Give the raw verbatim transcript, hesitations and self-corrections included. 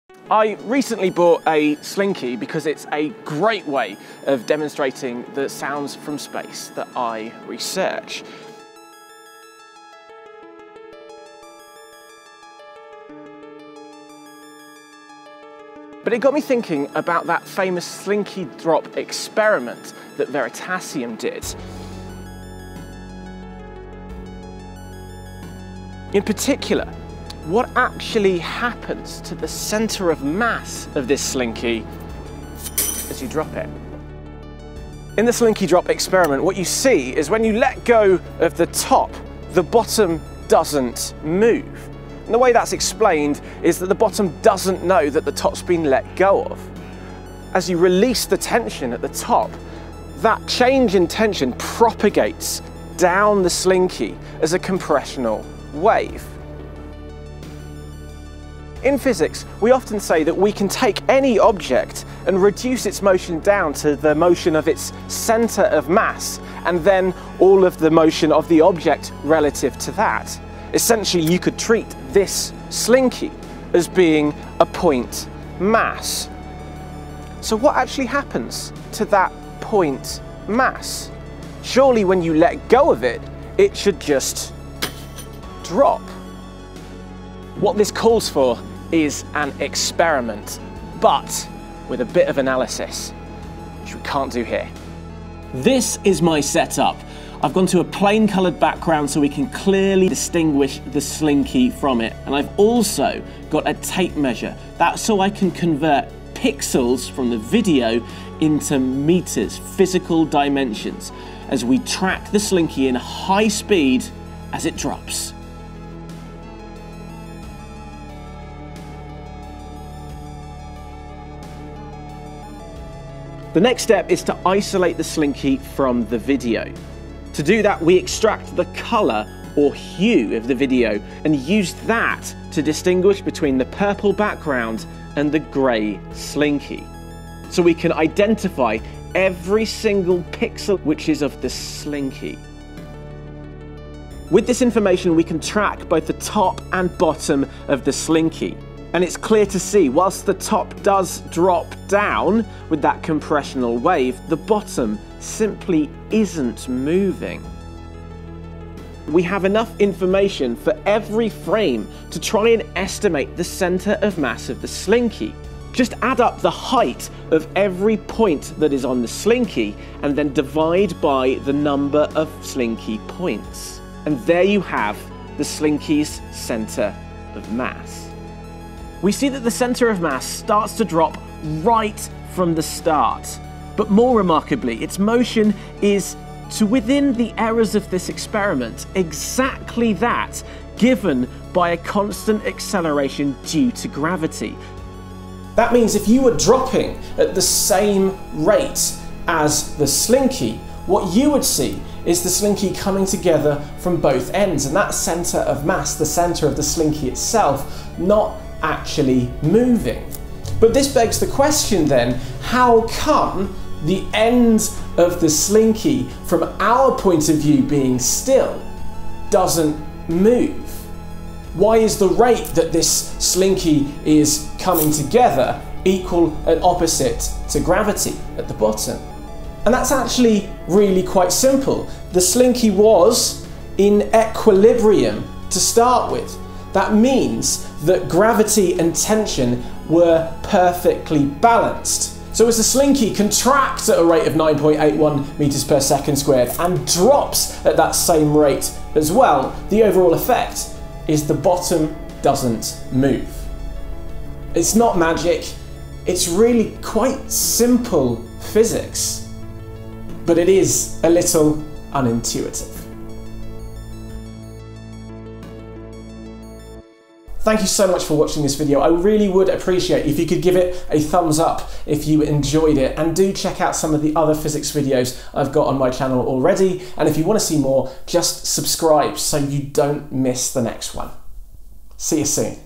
I recently bought a Slinky because it's a great way of demonstrating the sounds from space that I research. But it got me thinking about that famous Slinky drop experiment that Veritasium did. In particular, what actually happens to the center of mass of this Slinky as you drop it? In the Slinky drop experiment, what you see is when you let go of the top, the bottom doesn't move. And the way that's explained is that the bottom doesn't know that the top's been let go of. As you release the tension at the top, that change in tension propagates down the Slinky as a compressional wave. In physics, we often say that we can take any object and reduce its motion down to the motion of its center of mass, and then all of the motion of the object relative to that. Essentially, you could treat this Slinky as being a point mass. So what actually happens to that point mass? Surely when you let go of it, it should just drop. What this calls for is an experiment, but with a bit of analysis, which we can't do here. This is my setup. I've gone to a plain coloured background so we can clearly distinguish the Slinky from it. And I've also got a tape measure. That's so I can convert pixels from the video into meters, physical dimensions, as we track the Slinky in high speed as it drops. The next step is to isolate the Slinky from the video. To do that, we extract the colour or hue of the video and use that to distinguish between the purple background and the grey Slinky. So we can identify every single pixel which is of the Slinky. With this information, we can track both the top and bottom of the Slinky. And it's clear to see, whilst the top does drop down with that compressional wave, the bottom simply isn't moving. We have enough information for every frame to try and estimate the center of mass of the Slinky. Just add up the height of every point that is on the Slinky and then divide by the number of Slinky points. And there you have the Slinky's center of mass. We see that the center of mass starts to drop right from the start. But more remarkably, its motion is to within the errors of this experiment, exactly that, given by a constant acceleration due to gravity. That means if you were dropping at the same rate as the Slinky, what you would see is the Slinky coming together from both ends, and that center of mass, the center of the Slinky itself, not actually moving. But this begs the question then, how come the end of the Slinky, from our point of view being still, doesn't move? Why is the rate that this Slinky is coming together equal and opposite to gravity at the bottom? And that's actually really quite simple. The Slinky was in equilibrium to start with. That means that gravity and tension were perfectly balanced. So as the Slinky contracts at a rate of nine point eight one meters per second squared and drops at that same rate as well, the overall effect is the bottom doesn't move. It's not magic, it's really quite simple physics, but it is a little unintuitive. Thank you so much for watching this video. I really would appreciate if you could give it a thumbs up if you enjoyed it, and do check out some of the other physics videos I've got on my channel already, and if you want to see more, just subscribe so you don't miss the next one. See you soon.